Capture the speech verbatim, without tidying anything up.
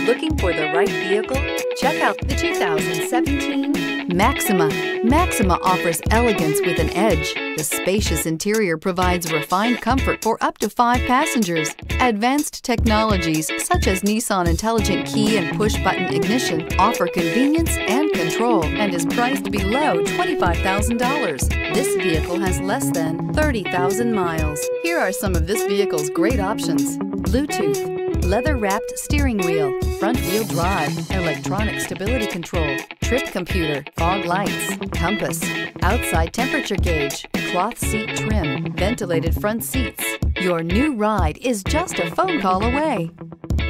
Looking for the right vehicle? Check out the two thousand seventeen Maxima. Maxima offers elegance with an edge. The spacious interior provides refined comfort for up to five passengers. Advanced technologies such as Nissan Intelligent Key and push-button ignition offer convenience and control and is priced below twenty-five thousand dollars. This vehicle has less than thirty thousand miles. Here are some of this vehicle's great options: Bluetooth, leather-wrapped steering wheel, front-wheel drive, electronic stability control, trip computer, fog lights, compass, outside temperature gauge, cloth seat trim, ventilated front seats. Your new ride is just a phone call away.